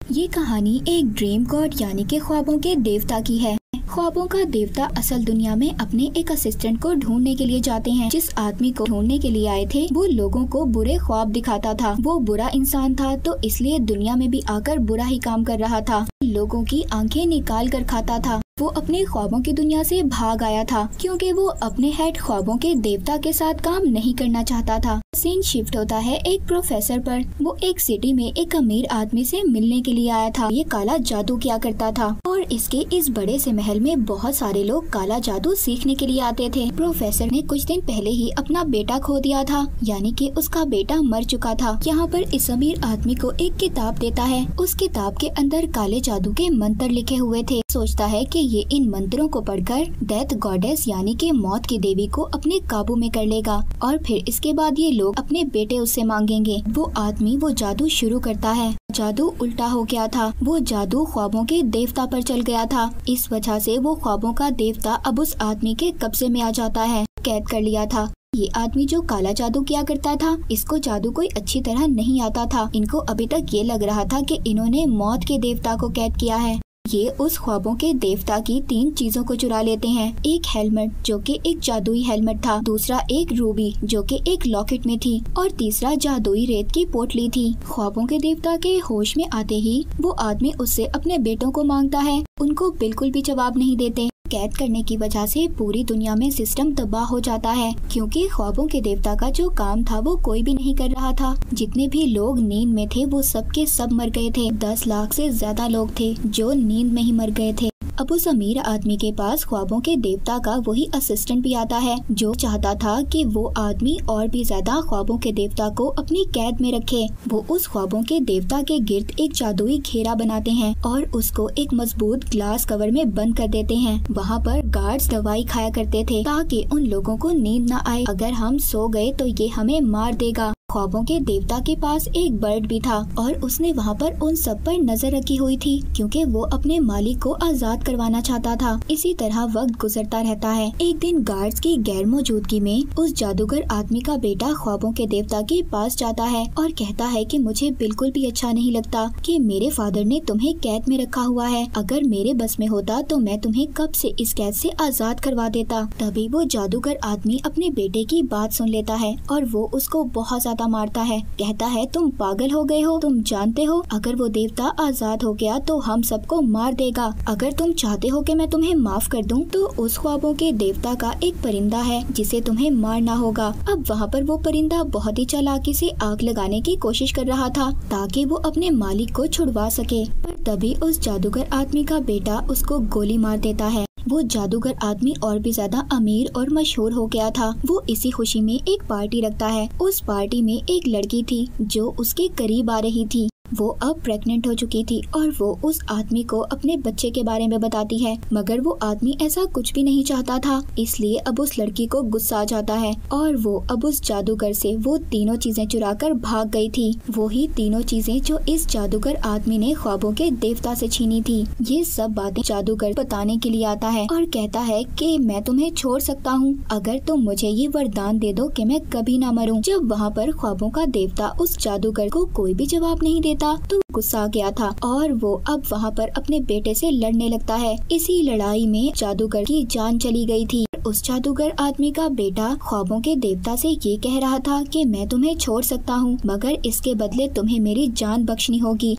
ये कहानी एक ड्रीम गॉड यानी के ख्वाबों के देवता की है। ख्वाबों का देवता असल दुनिया में अपने एक असिस्टेंट को ढूंढने के लिए जाते हैं। जिस आदमी को ढूंढने के लिए आए थे वो लोगों को बुरे ख्वाब दिखाता था। वो बुरा इंसान था तो इसलिए दुनिया में भी आकर बुरा ही काम कर रहा था। लोगों की आंखें निकाल कर खाता था। वो अपने ख्वाबों की दुनिया से भाग आया था क्योंकि वो अपने हेड ख्वाबों के देवता के साथ काम नहीं करना चाहता था। सीन शिफ्ट होता है एक प्रोफेसर पर। वो एक सिटी में एक अमीर आदमी से मिलने के लिए आया था। ये काला जादू किया करता था और इसके इस बड़े से महल में बहुत सारे लोग काला जादू सीखने के लिए आते थे। प्रोफेसर ने कुछ दिन पहले ही अपना बेटा खो दिया था, यानी कि उसका बेटा मर चुका था। यहाँ पर इस अमीर आदमी को एक किताब देता है। उस किताब के अंदर काले जादू के मंत्र लिखे हुए थे। सोचता है कि ये इन मंत्रों को पढ़कर डेथ गॉडेस यानी कि मौत की देवी को अपने काबू में कर लेगा और फिर इसके बाद ये लोग अपने बेटे उससे मांगेंगे। वो आदमी वो जादू शुरू करता है। जादू उल्टा हो गया था। वो जादू ख्वाबों के देवता पर चल गया था। इस वजह से वो ख्वाबों का देवता अब उस आदमी के कब्जे में आ जाता है। कैद कर लिया था। ये आदमी जो काला जादू किया करता था, इसको जादू कोई अच्छी तरह नहीं आता था। इनको अभी तक ये लग रहा था कि इन्होंने मौत के देवता को कैद किया है। ये उस ख्वाबों के देवता की 3 चीजों को चुरा लेते हैं। एक हेलमेट जो कि एक जादुई हेलमेट था, दूसरा एक रूबी जो कि एक लॉकेट में थी और तीसरा जादुई रेत की पोटली थी। ख्वाबों के देवता के होश में आते ही वो आदमी उससे अपने बेटों को मांगता है। उनको बिल्कुल भी जवाब नहीं देते। कैद करने की वजह से पूरी दुनिया में सिस्टम तबाह हो जाता है क्योंकि ख्वाबों के देवता का जो काम था वो कोई भी नहीं कर रहा था। जितने भी लोग नींद में थे वो सब के सब मर गए थे। 10 लाख से ज्यादा लोग थे जो नींद में ही मर गए थे। अब उस अमीर आदमी के पास ख्वाबों के देवता का वही असिस्टेंट भी आता है जो चाहता था कि वो आदमी और भी ज्यादा ख्वाबों के देवता को अपनी कैद में रखे। वो उस ख्वाबों के देवता के गिर्द एक जादुई घेरा बनाते हैं और उसको एक मजबूत ग्लास कवर में बंद कर देते हैं। वहाँ पर गार्ड्स दवाई खाया करते थे ताकि उन लोगों को नींद न आए। अगर हम सो गए तो ये हमें मार देगा। ख्वाबों के देवता के पास एक बर्ड भी था और उसने वहाँ पर उन सब पर नजर रखी हुई थी क्योंकि वो अपने मालिक को आजाद करवाना चाहता था। इसी तरह वक्त गुजरता रहता है। एक दिन गार्ड्स की गैर मौजूदगी में उस जादूगर आदमी का बेटा ख्वाबों के देवता के पास जाता है और कहता है कि मुझे बिल्कुल भी अच्छा नहीं लगता कि मेरे फादर ने तुम्हें कैद में रखा हुआ है। अगर मेरे बस में होता तो मैं तुम्हें कब से इस कैद से आजाद करवा देता। तभी वो जादूगर आदमी अपने बेटे की बात सुन लेता है और वो उसको बहुत मारता है। कहता है तुम पागल हो गए हो। तुम जानते हो अगर वो देवता आजाद हो गया तो हम सबको मार देगा। अगर तुम चाहते हो कि मैं तुम्हें माफ कर दूं तो उस ख्वाबों के देवता का एक परिंदा है जिसे तुम्हें मारना होगा। अब वहाँ पर वो परिंदा बहुत ही चालाकी से आग लगाने की कोशिश कर रहा था ताकि वो अपने मालिक को छुड़वा सके, पर तभी उस जादूगर आदमी का बेटा उसको गोली मार देता है। वो जादूगर आदमी और भी ज्यादा अमीर और मशहूर हो गया था। वो इसी खुशी में एक पार्टी रखता है। उस पार्टी में एक लड़की थी जो उसके करीब आ रही थी। वो अब प्रेग्नेंट हो चुकी थी और वो उस आदमी को अपने बच्चे के बारे में बताती है, मगर वो आदमी ऐसा कुछ भी नहीं चाहता था। इसलिए अब उस लड़की को गुस्सा आ जाता है और वो अब उस जादूगर से वो तीनों चीजें चुरा कर भाग गई थी। वो ही तीनों चीजें जो इस जादूगर आदमी ने ख्वाबों के देवता से छीनी थी। ये सब बातें जादूगर बताने के लिए आता है और कहता है कि मैं तुम्हें छोड़ सकता हूँ अगर तुम मुझे ये वरदान दे दो कि मैं कभी ना मरूं। जब वहाँ पर ख्वाबों का देवता उस जादूगर को कोई भी जवाब नहीं देता तो गुस्सा आ गया था और वो अब वहाँ पर अपने बेटे से लड़ने लगता है। इसी लड़ाई में जादूगर की जान चली गई थी। उस जादूगर आदमी का बेटा ख्वाबों के देवता से ये कह रहा था कि मैं तुम्हें छोड़ सकता हूँ मगर इसके बदले तुम्हें मेरी जान बख्शनी होगी।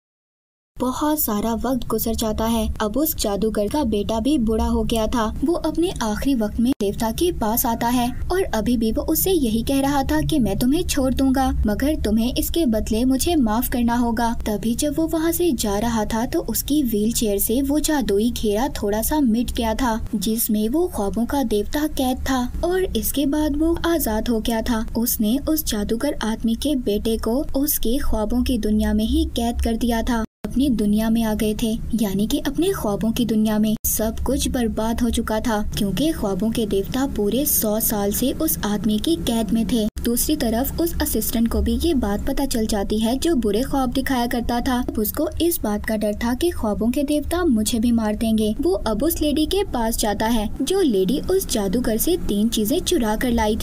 बहुत सारा वक्त गुजर जाता है। अब उस जादूगर का बेटा भी बूढ़ा हो गया था। वो अपने आखिरी वक्त में देवता के पास आता है और अभी भी वो उससे यही कह रहा था कि मैं तुम्हें छोड़ दूंगा मगर तुम्हें इसके बदले मुझे माफ करना होगा। तभी जब वो वहाँ से जा रहा था तो उसकी व्हील चेयर से वो जादुई घेरा थोड़ा सा मिट गया था जिसमें वो ख्वाबों का देवता कैद था और इसके बाद वो आजाद हो गया था। उसने उस जादूगर आदमी के बेटे को उसके ख्वाबों की दुनिया में ही कैद कर दिया था। अपनी दुनिया में आ गए थे, यानी कि अपने ख्वाबों की दुनिया में। सब कुछ बर्बाद हो चुका था क्योंकि ख्वाबों के देवता पूरे 100 साल से उस आदमी की कैद में थे। दूसरी तरफ उस असिस्टेंट को भी ये बात पता चल जाती है जो बुरे ख्वाब दिखाया करता था। उसको इस बात का डर था कि ख्वाबों के देवता मुझे भी मार देंगे। वो अब उस लेडी के पास जाता है जो लेडी उस जादूगर से 3 चीजें चुरा कर लाई थी।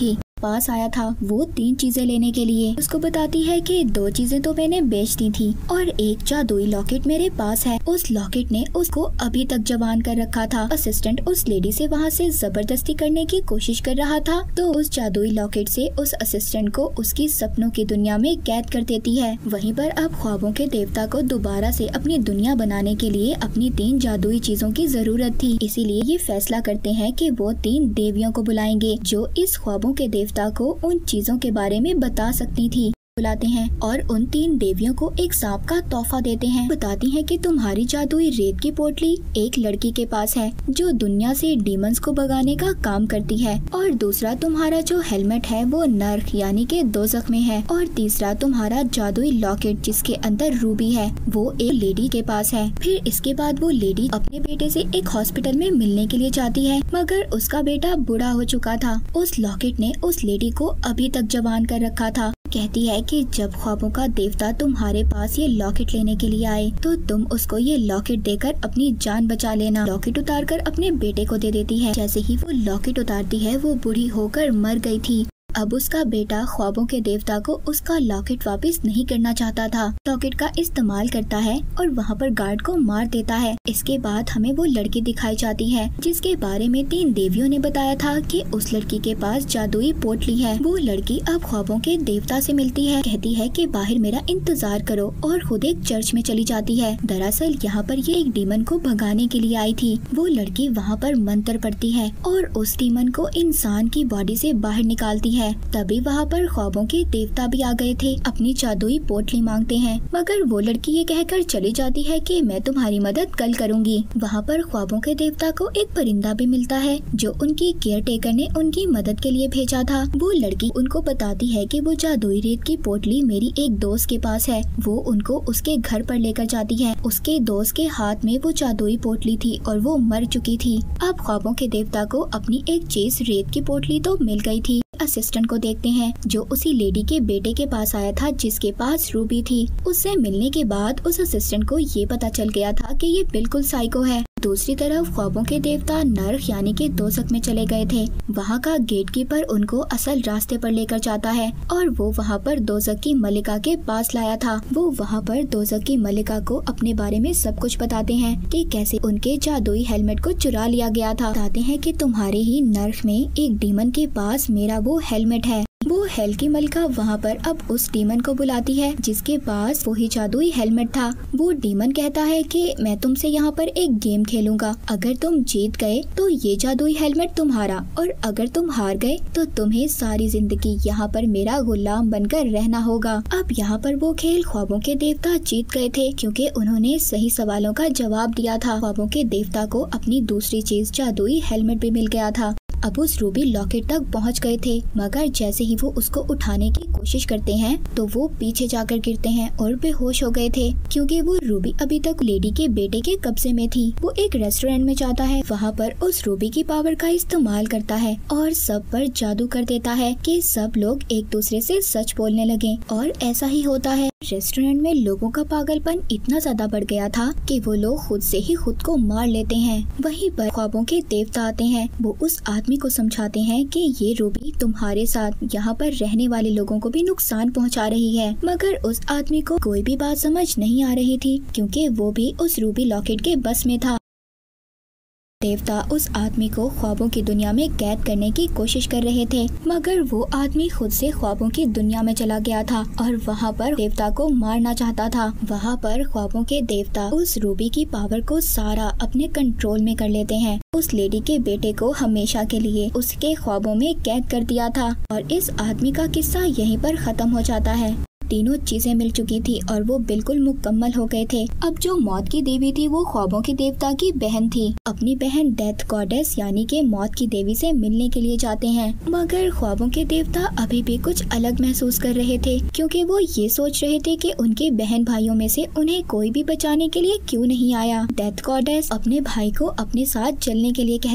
पास आया था वो 3 चीजें लेने के लिए। उसको बताती है कि 2 चीजें तो मैंने बेच दी थी और एक जादुई लॉकेट मेरे पास है। उस लॉकेट ने उसको अभी तक जवान कर रखा था। असिस्टेंट उस लेडी से वहाँ से जबरदस्ती करने की कोशिश कर रहा था तो उस जादुई लॉकेट से उस असिस्टेंट को उसकी सपनों की दुनिया में कैद कर देती है। वहीं पर अब ख्वाबों के देवता को दोबारा से अपनी दुनिया बनाने के लिए अपनी 3 जादुई चीजों की जरूरत थी। इसीलिए ये फैसला करते हैं कि वो 3 देवियों को बुलाएंगे जो इस ख्वाबों के देवता को उन चीजों के बारे में बता सकती थी। बुलाते हैं और उन 3 देवियों को एक सांप का तोहफा देते हैं। बताती हैं कि तुम्हारी जादुई रेत की पोटली एक लड़की के पास है जो दुनिया से डीमंस को भगाने का काम करती है, और दूसरा तुम्हारा जो हेलमेट है वो नर्क यानी के दोज़ख में है, और तीसरा तुम्हारा जादुई लॉकेट जिसके अंदर रूबी है वो एक लेडी के पास है। फिर इसके बाद वो लेडी अपने बेटे से एक हॉस्पिटल में मिलने के लिए जाती है मगर उसका बेटा बूढ़ा हो चुका था। उस लॉकेट ने उस लेडी को अभी तक जवान कर रखा था। कहती है कि जब ख्वाबों का देवता तुम्हारे पास ये लॉकेट लेने के लिए आए तो तुम उसको ये लॉकेट देकर अपनी जान बचा लेना। लॉकेट उतारकर अपने बेटे को दे देती है। जैसे ही वो लॉकेट उतारती है वो बूढ़ी होकर मर गई थी। अब उसका बेटा ख्वाबों के देवता को उसका लॉकेट वापस नहीं करना चाहता था। लॉकेट का इस्तेमाल करता है और वहाँ पर गार्ड को मार देता है। इसके बाद हमें वो लड़की दिखाई जाती है जिसके बारे में 3 देवियों ने बताया था कि उस लड़की के पास जादुई पोटली है। वो लड़की अब ख्वाबों के देवता से मिलती है। कहती है कि बाहर मेरा इंतजार करो और खुद एक चर्च में चली जाती है। दरअसल यहाँ पर ये एक डीमन को भगाने के लिए आई थी। वो लड़की वहाँ पर मंत्र पढ़ती है और उस डीमन को इंसान की बॉडी से बाहर निकालती है। तभी वहाँ पर ख्वाबों के देवता भी आ गए थे। अपनी जादुई पोटली मांगते हैं मगर वो लड़की ये कहकर चली जाती है कि मैं तुम्हारी मदद कल करूँगी। वहाँ पर ख्वाबों के देवता को एक परिंदा भी मिलता है जो उनकी केयर टेकर ने उनकी मदद के लिए भेजा था। वो लड़की उनको बताती है कि वो जादुई रेत की पोटली मेरी एक दोस्त के पास है। वो उनको उसके घर पर लेकर जाती है। उसके दोस्त के हाथ में वो जादुई पोटली थी और वो मर चुकी थी। अब ख्वाबों के देवता को अपनी एक चीज रेत की पोटली तो मिल गई थी। असिस्टेंट को देखते हैं जो उसी लेडी के बेटे के पास आया था जिसके पास रूबी थी। उससे मिलने के बाद उस असिस्टेंट को ये पता चल गया था कि ये बिल्कुल साइको है। दूसरी तरफ ख्वाबों के देवता नर्क यानी के दोज़ख में चले गए थे। वहाँ का गेटकीपर उनको असल रास्ते पर लेकर जाता है और वो वहाँ पर दोज़ख की मलिका के पास लाया था। वो वहाँ पर दोज़ख की मलिका को अपने बारे में सब कुछ बताते हैं कि कैसे उनके जादुई हेलमेट को चुरा लिया गया था। बताते हैं कि तुम्हारे ही नर्क में एक डीमन के पास मेरा वो हेलमेट है। वो हेल की मलिका वहाँ पर अब उस डीमन को बुलाती है जिसके पास वही जादुई हेलमेट था। वो डीमन कहता है कि मैं तुमसे यहाँ पर एक गेम खेलूंगा। अगर तुम जीत गए तो ये जादुई हेलमेट तुम्हारा, और अगर तुम हार गए तो तुम्हें सारी जिंदगी यहाँ पर मेरा गुलाम बनकर रहना होगा। अब यहाँ पर वो खेल ख्वाबों के देवता जीत गए थे क्योंकि उन्होंने सही सवालों का जवाब दिया था। ख्वाबों के देवता को अपनी दूसरी चीज जादुई हेलमेट भी मिल गया था। अब उस रूबी लॉकेट तक पहुंच गए थे मगर जैसे ही वो उसको उठाने की कोशिश करते हैं तो वो पीछे जाकर गिरते हैं और बेहोश हो गए थे क्योंकि वो रूबी अभी तक लेडी के बेटे के कब्जे में थी। वो एक रेस्टोरेंट में जाता है, वहाँ पर उस रूबी की पावर का इस्तेमाल करता है और सब पर जादू कर देता है कि सब लोग एक दूसरे से सच बोलने लगे, और ऐसा ही होता है। रेस्टोरेंट में लोगों का पागलपन इतना ज्यादा बढ़ गया था कि वो लोग खुद से ही खुद को मार लेते हैं। वहीं पर ख्वाबों के देवता आते हैं। वो उस आदमी को समझाते हैं कि ये रूबी तुम्हारे साथ यहाँ पर रहने वाले लोगों को भी नुकसान पहुँचा रही है, मगर उस आदमी को कोई भी बात समझ नहीं आ रही थी क्योंकि वो भी उस रूबी लॉकेट के बस में था। देवता उस आदमी को ख्वाबों की दुनिया में कैद करने की कोशिश कर रहे थे मगर वो आदमी खुद से ख्वाबों की दुनिया में चला गया था और वहाँ पर देवता को मारना चाहता था। वहाँ पर ख्वाबों के देवता उस रूबी की पावर को सारा अपने कंट्रोल में कर लेते हैं। उस लेडी के बेटे को हमेशा के लिए उसके ख्वाबों में कैद कर दिया था और इस आदमी का किस्सा यहीं पर खत्म हो जाता है। तीनों चीजें मिल चुकी थी और वो बिल्कुल मुकम्मल हो गए थे। अब जो मौत की देवी थी वो ख्वाबों की देवता की बहन थी। अपनी बहन डेथ गॉडेस यानी के मौत की देवी से मिलने के लिए जाते हैं मगर ख्वाबों के देवता अभी भी कुछ अलग महसूस कर रहे थे क्योंकि वो ये सोच रहे थे कि उनके बहन भाइयों में से उन्हें कोई भी बचाने के लिए क्यों नहीं आया। डेथ गॉडेस अपने भाई को अपने साथ चलने के लिए कहती है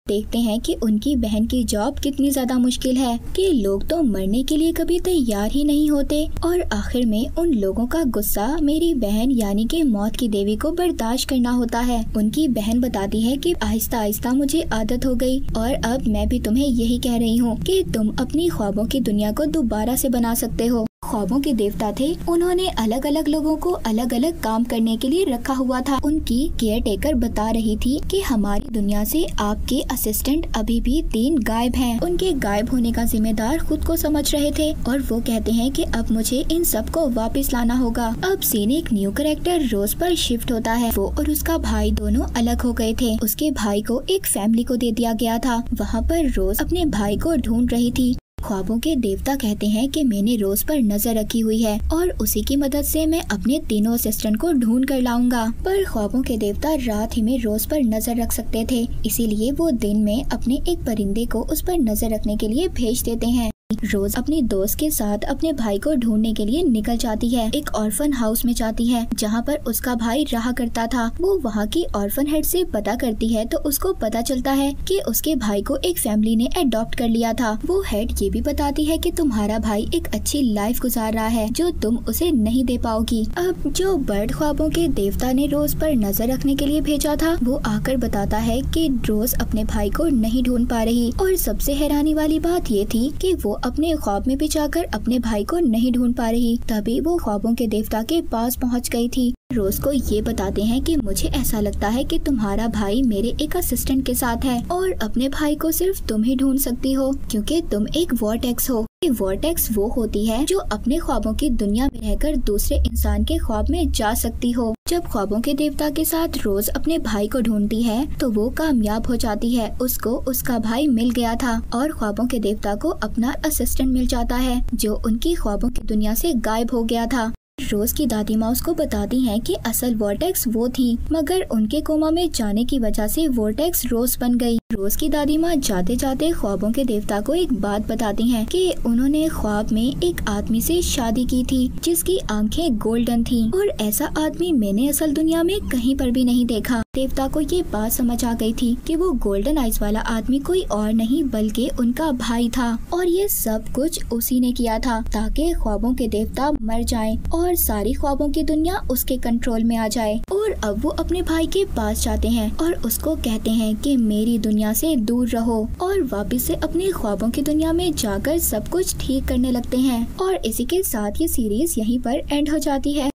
देखते हैं कि उनकी बहन की जॉब कितनी ज्यादा मुश्किल है कि लोग तो मरने के लिए कभी तैयार ही नहीं होते और आखिर में उन लोगों का गुस्सा मेरी बहन यानी कि मौत की देवी को बर्दाश्त करना होता है। उनकी बहन बताती है कि आहिस्ता आहिस्ता मुझे आदत हो गई और अब मैं भी तुम्हें यही कह रही हूँ कि तुम अपनी ख्वाबों की दुनिया को दोबारा से बना सकते हो। ख्वाबों के देवता थे, उन्होंने अलग अलग लोगों को अलग अलग काम करने के लिए रखा हुआ था। उनकी केयर टेकर बता रही थी कि हमारी दुनिया से आपके असिस्टेंट अभी भी 3 गायब हैं। उनके गायब होने का जिम्मेदार खुद को समझ रहे थे और वो कहते हैं कि अब मुझे इन सब को वापस लाना होगा। अब सीन एक न्यू कैरेक्टर रोज पर शिफ्ट होता है। वो और उसका भाई दोनों अलग हो गए थे। उसके भाई को एक फैमिली को दे दिया गया था। वहाँ पर रोज अपने भाई को ढूंढ रही थी। ख्वाबों के देवता कहते हैं कि मैंने रोज पर नजर रखी हुई है और उसी की मदद से मैं अपने तीनों असिस्टेंट को ढूंढ कर लाऊंगा। पर ख्वाबों के देवता रात ही में रोज पर नजर रख सकते थे, इसीलिए वो दिन में अपने एक परिंदे को उस पर नजर रखने के लिए भेज देते हैं। रोज अपने दोस्त के साथ अपने भाई को ढूंढने के लिए निकल जाती है। एक ऑर्फन हाउस में जाती है जहाँ पर उसका भाई रहा करता था। वो वहाँ की ऑर्फन हेड से पता करती है तो उसको पता चलता है कि उसके भाई को एक फैमिली ने अडॉप्ट कर लिया था। वो हेड ये भी बताती है कि तुम्हारा भाई एक अच्छी लाइफ गुजार रहा है जो तुम उसे नहीं दे पाओगी। अब जो बर्ड ख्वाबों के देवता ने रोज पर नजर रखने के लिए भेजा था वो आकर बताता है कि रोज अपने भाई को नहीं ढूंढ पा रही और सबसे हैरानी वाली बात ये थी कि वो अपने ख्वाब में भी जाकर अपने भाई को नहीं ढूंढ पा रही। तभी वो ख्वाबों के देवता के पास पहुंच गई थी। रोज को ये बताते हैं कि मुझे ऐसा लगता है कि तुम्हारा भाई मेरे एक असिस्टेंट के साथ है और अपने भाई को सिर्फ तुम ही ढूंढ सकती हो क्योंकि तुम एक वॉर्टेक्स हो। वॉर्टेक्स वो होती है जो अपने ख्वाबों की दुनिया में रहकर दूसरे इंसान के ख्वाब में जा सकती हो। जब ख्वाबों के देवता के साथ रोज अपने भाई को ढूंढती है तो वो कामयाब हो जाती है। उसको उसका भाई मिल गया था और ख्वाबों के देवता को अपना असिस्टेंट मिल जाता है जो उनकी ख्वाबों की दुनिया से गायब हो गया था। रोज की दादी माँ उसको बताती हैं कि असल वॉर्टेक्स वो थी मगर उनके कोमा में जाने की वजह से वॉर्टेक्स रोज बन गई। रोज की दादी माँ जाते जाते ख्वाबों के देवता को एक बात बताती हैं कि उन्होंने ख्वाब में एक आदमी से शादी की थी जिसकी आंखें गोल्डन थीं और ऐसा आदमी मैंने असल दुनिया में कहीं पर भी नहीं देखा। देवता को ये बात समझ आ गई थी कि वो गोल्डन आइज वाला आदमी कोई और नहीं बल्कि उनका भाई था और ये सब कुछ उसी ने किया था ताकि ख्वाबों के देवता मर जाएं और सारी ख्वाबों की दुनिया उसके कंट्रोल में आ जाए। और अब वो अपने भाई के पास जाते हैं और उसको कहते हैं कि मेरी दुनिया से दूर रहो और वापस से अपनी ख्वाबों की दुनिया में जाकर सब कुछ ठीक करने लगते हैं। और इसी के साथ ये सीरीज यहीं पर एंड हो जाती है।